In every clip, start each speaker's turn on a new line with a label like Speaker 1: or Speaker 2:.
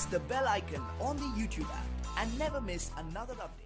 Speaker 1: press the bell icon on the YouTube app and never miss another update.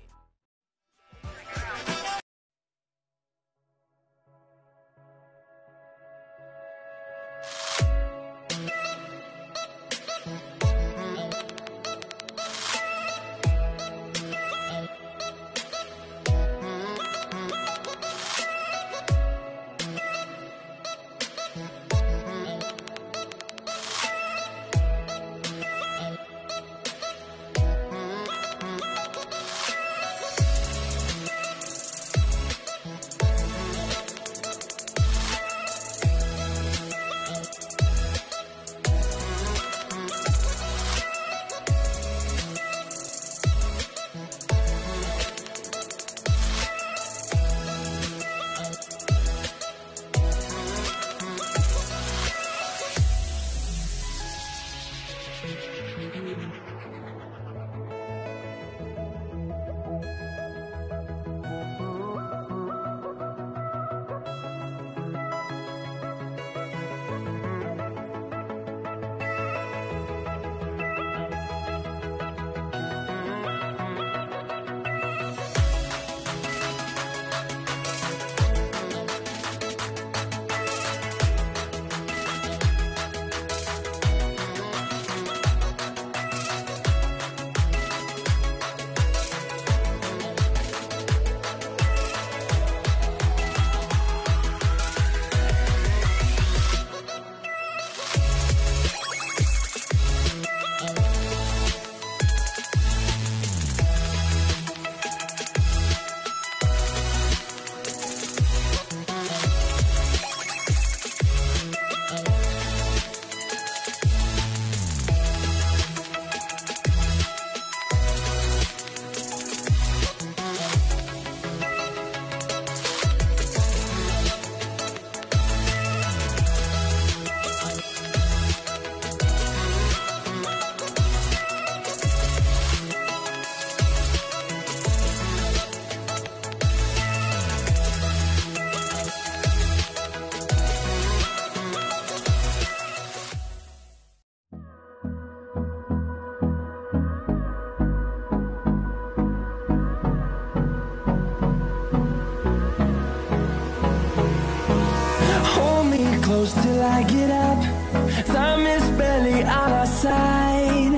Speaker 2: Close till I get up. Time is barely on our side.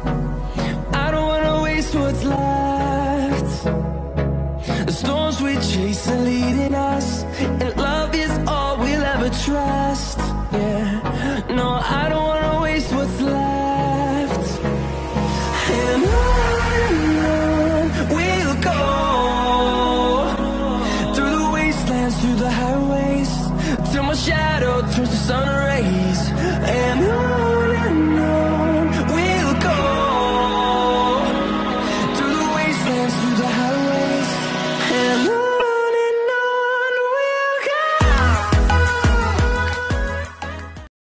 Speaker 2: I don't wanna waste what's left. The storms we chase are leading us, and love is all we'll ever trust.